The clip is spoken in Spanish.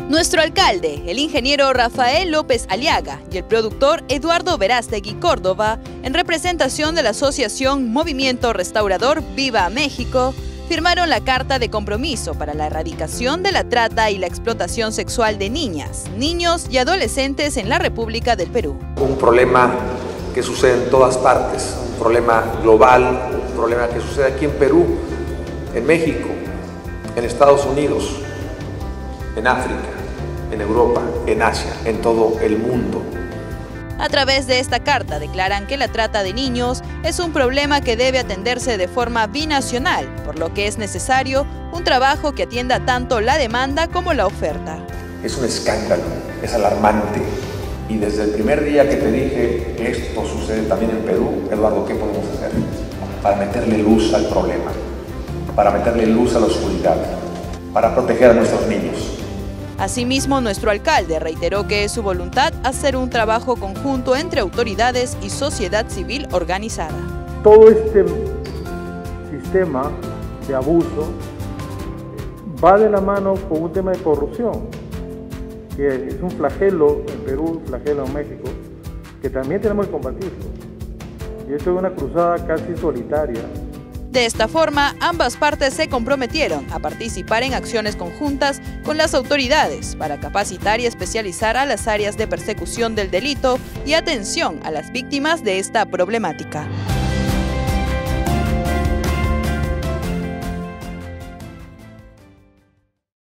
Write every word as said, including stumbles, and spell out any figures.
Nuestro alcalde, el ingeniero Rafael López Aliaga, y el productor Eduardo Verástegui Córdoba, en representación de la asociación Movimiento Restaurador Viva México, firmaron la Carta de Compromiso para la erradicación de la trata y la explotación sexual de niñas, niños y adolescentes en la República del Perú. Un problema que sucede en todas partes, un problema global, un problema que sucede aquí en Perú, en México, en Estados Unidos, en África, en Europa, en Asia, en todo el mundo. A través de esta carta declaran que la trata de niños es un problema que debe atenderse de forma binacional, por lo que es necesario un trabajo que atienda tanto la demanda como la oferta. Es un escándalo, es alarmante. Y desde el primer día que te dije que esto sucede también en Perú, Eduardo, ¿qué podemos hacer? Para meterle luz al problema, para meterle luz a la oscuridad, para proteger a nuestros niños. Asimismo, nuestro alcalde reiteró que es su voluntad hacer un trabajo conjunto entre autoridades y sociedad civil organizada. Todo este sistema de abuso va de la mano con un tema de corrupción, que es un flagelo en Perú, un flagelo en México, que también tenemos que combatirlo. Y esto es una cruzada casi solitaria. De esta forma, ambas partes se comprometieron a participar en acciones conjuntas con las autoridades para capacitar y especializar a las áreas de persecución del delito y atención a las víctimas de esta problemática.